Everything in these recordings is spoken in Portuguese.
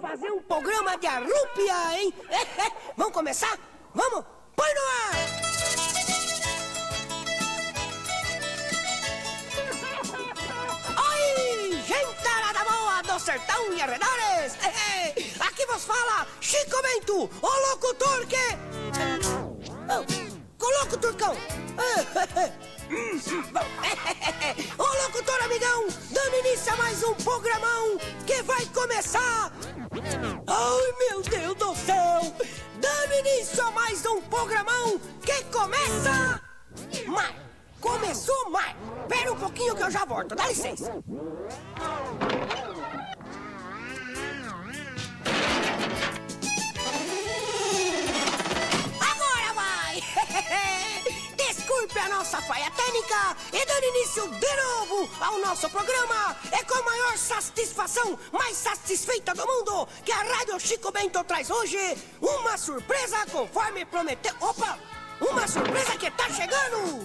fazer um programa de arrúpia, hein? Vamos começar? Vamos? Põe no ar! Oi, gentarada boa do sertão e arredores! Aqui vos fala Chico Bento, o locutor que... Coloca o turcão! Ô locutor amigão, dando início a mais um programão que vai começar. Ai meu Deus do céu, dando início a mais um programão que começa. Mas, começou mais. Espera um pouquinho que eu já volto, dá licença. Agora vai. Desculpe a nossa falha técnica e dando início de novo ao nosso programa. É com a maior satisfação, mais satisfeita do mundo, que a Rádio Chico Bento traz hoje uma surpresa conforme prometeu. Opa! Uma surpresa que tá chegando!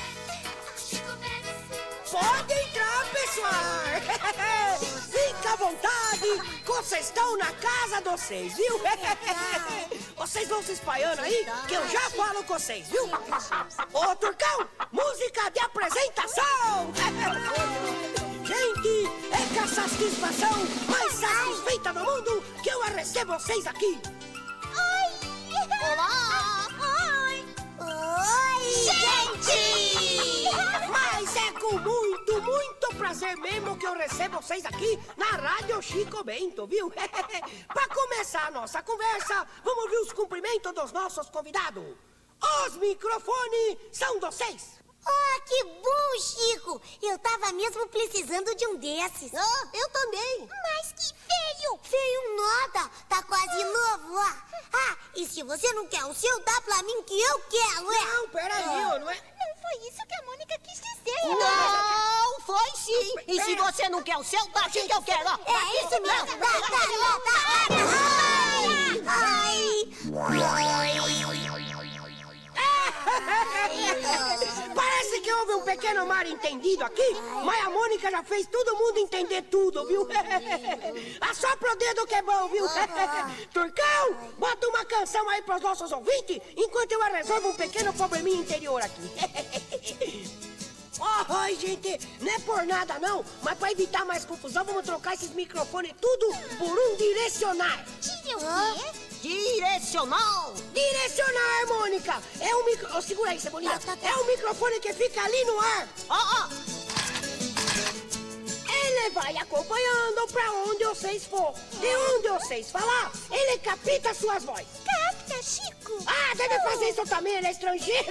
Pode entrar, pessoal! Fica à vontade, vocês estão na casa de vocês, viu? Vocês vão se espalhando aí, que eu já falo com vocês, viu? Ô, Turcão, música de apresentação! Gente, é com a satisfação mais satisfeita do mundo que eu recebo vocês aqui. Oi! Olá! Oi! Oi! Gente! Mas é com muito prazer mesmo que eu recebo vocês aqui na Rádio Chico Bento, viu? Para começar a nossa conversa, vamos ouvir os cumprimentos dos nossos convidados. Os microfones são de vocês. Oh, que bom, Chico! Eu tava mesmo precisando de um desses. Ah, eu também. Mas que feio! Feio nada! Tá quase novo, ó. Ah, e se você não quer o seu, dá pra mim que eu quero, é? Não, peraí, não é? Não foi isso que a Mônica quis dizer. Não, foi sim. E se você não quer o seu, dá aqui que eu quero. Ó. É isso mesmo. Dá. Ai! Parece que houve um pequeno mal entendido aqui, mas a Mônica já fez todo mundo entender tudo, viu? Assopra o dedo que é bom, viu? Turcão, bota uma canção aí pros nossos ouvintes, enquanto eu resolvo um pequeno probleminha interior aqui. Ai, gente, não é por nada não, mas pra evitar mais confusão, vamos trocar esses microfones tudo por um direcional. Tira o quê? Direcional. Direcional, Mônica. É um micro... Oh, segura aí, Cebolinha. É um microfone que fica ali no ar. Ó. Ele vai acompanhando pra onde vocês for. De onde vocês falar, ele capta suas vozes. Capta, Chico. Ah, deve fazer isso também, ele é estrangeiro.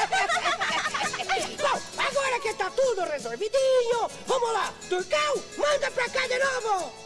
Bom, agora que tá tudo resolvidinho, vamos lá. Turcão, manda pra cá de novo.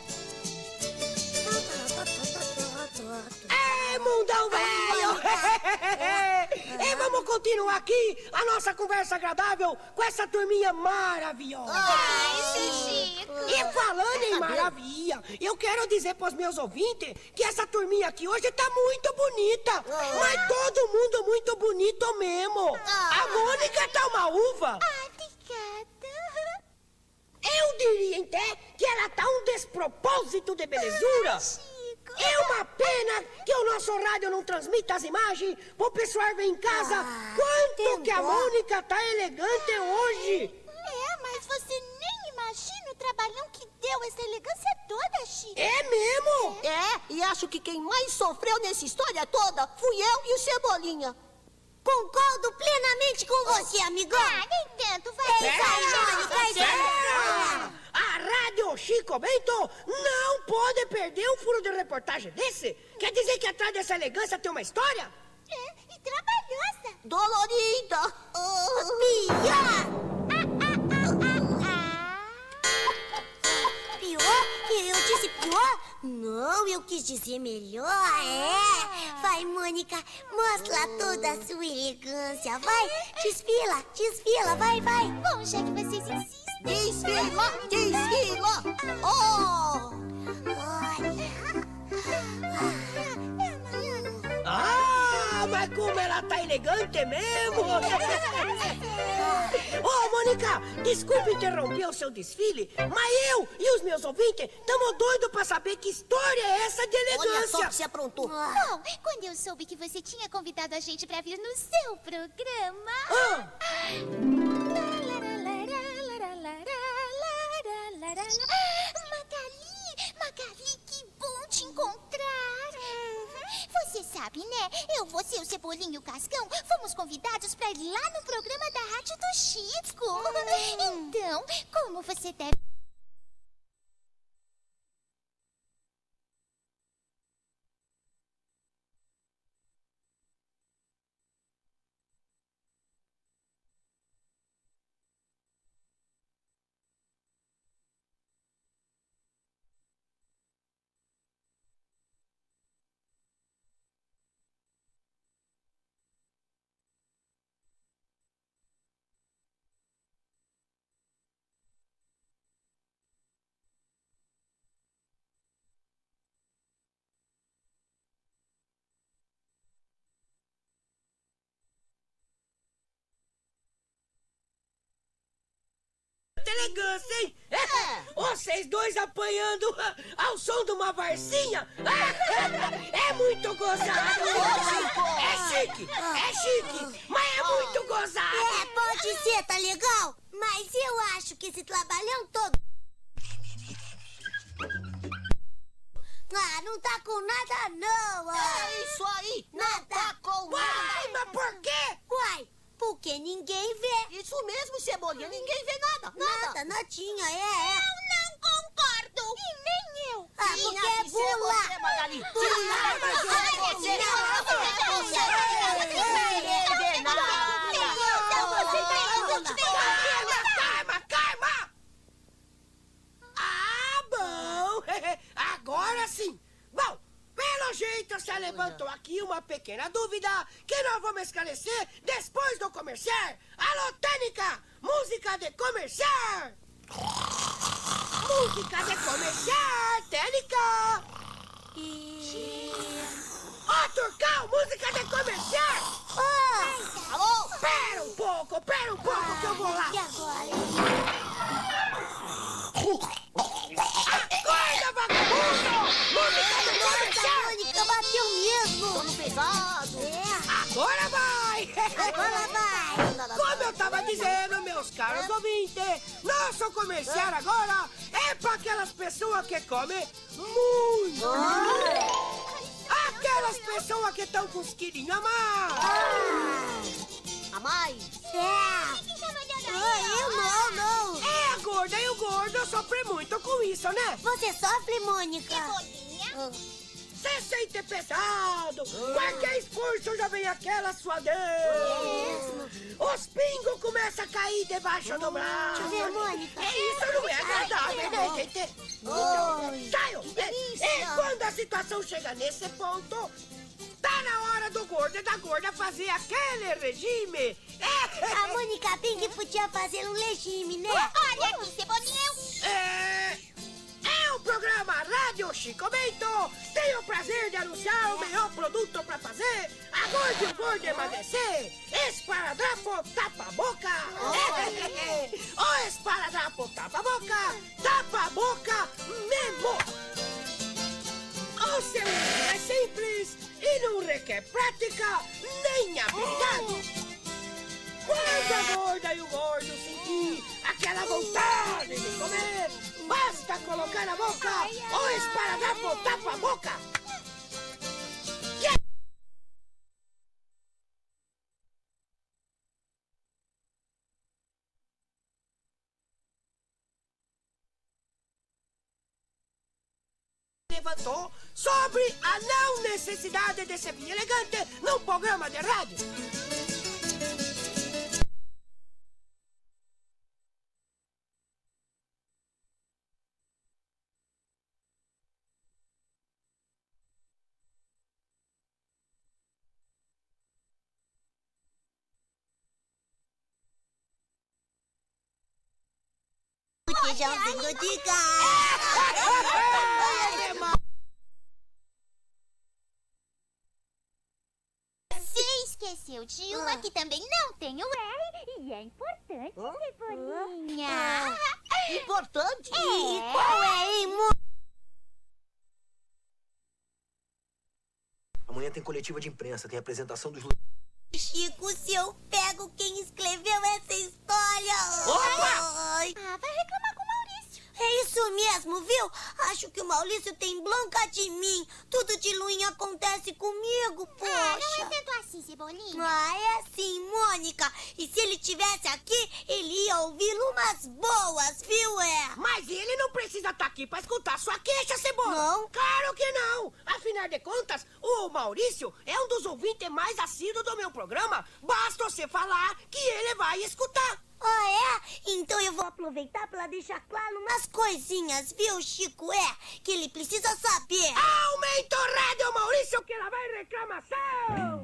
É, mundão velho! E vamos continuar aqui a nossa conversa agradável com essa turminha maravilhosa. Ai, Chico. E falando em maravilha, eu quero dizer pros meus ouvintes que essa turminha aqui hoje tá muito bonita. Mas todo mundo muito bonito mesmo. A Mônica tá uma uva. Obrigada. Eu diria até que ela tá um despropósito de belezura. É uma pena que o nosso rádio não transmita as imagens pro pessoal ver em casa quanto que a Mônica tá elegante hoje. É, mas você nem imagina o trabalhão que deu essa elegância toda, Chico. É mesmo? É, e acho que quem mais sofreu nessa história toda fui eu e o Cebolinha. Concordo plenamente com você, amigão. Nem tanto, vai. A Rádio Chico Bento não pode perder um furo de reportagem desse. Quer dizer que atrás dessa elegância tem uma história? É, e trabalhosa. Dolorida. Pior? Eu disse pior? Não, eu quis dizer melhor, é. Vai, Mônica, mostra toda a sua elegância. Vai, desfila, vai. Bom, já que vocês insistem. Desfila. Oh! Ah, mas como ela tá elegante mesmo! Ô, Mônica, desculpe interromper o seu desfile, mas eu e os meus ouvintes estamos doidos pra saber que história é essa de elegância. Olha só o que você aprontou. Bom, quando eu soube que você tinha convidado a gente pra vir no seu programa... Magali, que bom te encontrar. Você sabe, né? Eu, você, o Cebolinha e o Cascão fomos convidados pra ir lá no programa da Rádio do Chico. Então, como você deve... Elegância, hein? Vocês dois apanhando ao som de uma varzinha. É muito gozado. É chique, mas é muito gozado. É, pode ser, tá legal? Mas eu acho que esse trabalhão todo... Ah, não tá com nada, não. É isso aí. Não tá com Uai, nada. mas por quê? Uai, porque ninguém vê. Isso mesmo, Cebolinha. Ninguém vê nada. Nada, nadinha, é. Não concordo. E nem eu. Ah, Tinha porque é que ser bula. você, Magali. Bula. Tinha que ser você. Ninguém vê nada. Calma! Ah, bom. Agora sim. Bom, pelo jeito você levantou aqui uma pequena dúvida que nós vamos esclarecer depois do comercial. Alô, Tênica! Música de comercial! Música de comercial, Tênica! Ó, Turcão, música de comercial! Alô? Pera um pouco que eu vou lá! E agora? Acorda, vagabundo! Música de Nossa, a comercial! Mônica bateu mesmo. Sono pesado. Agora vai! Agora vai. Como eu tava dizendo, meus caros ouvintes, nosso comercial agora é para aquelas pessoas que comem muito! Aquelas pessoas que estão com os quilinhos a mais! A mais? Eu não. É, a gorda e o gordo sofrem muito com isso, né? Você sofre, Mônica? Você sente pesado, qualquer esforço já vem aquela suadeira. Os pingos começam a cair debaixo do braço. Deixa eu ver, Mônica. Isso não é agradável, né, gente? Então, saiam. E quando a situação chega nesse ponto, tá na hora do gordo e da gorda fazer aquele regime. A Mônica Pink podia fazer um regime, né? Olha aqui, Cebolinha. É o programa Rádio Chico Bento. Tenho o prazer de anunciar o melhor produto pra fazer a gorda e o gordo emagrecer. Esparadrapo tapa-boca. O esparadrapo tapa-boca, tapa-boca mesmo. O seu uso é simples e não requer prática nem habilidade. Quando a gorda e o gordo sentir aquela vontade de comer, basta colocar na boca o esparadrapo tapa-boca. Levantou sobre a não necessidade de ser elegante num programa de rádio. Feijãozinho de gás. Vocês esqueceu de uma que também não tem o R e é importante, Cebolinha. Importante? E qual é, hein, Amanhã tem coletiva de imprensa, tem apresentação dos... Chico, se eu pego quem escreveu essa história... Opa! Ai. Ah, vai reclamar com o Maurício. É isso mesmo, viu? Acho que o Maurício tem bronca de mim. Tudo de ruim acontece comigo, poxa. Não é tanto assim, Cebolinha. É sim, Mônica. E se ele tivesse aqui, ele ia ouvir umas boas, viu, Mas ele não precisa estar aqui pra escutar sua queixa, Cebola. Não? Claro que não. Afinal de contas, o Maurício é um dos ouvintes mais assíduos do meu programa. Basta você falar que ele vai escutar. Então eu vou aproveitar para deixar claro umas coisinhas, viu, Chico? Que ele precisa saber. Aumenta o rádio, Maurício, que lá vai reclamação.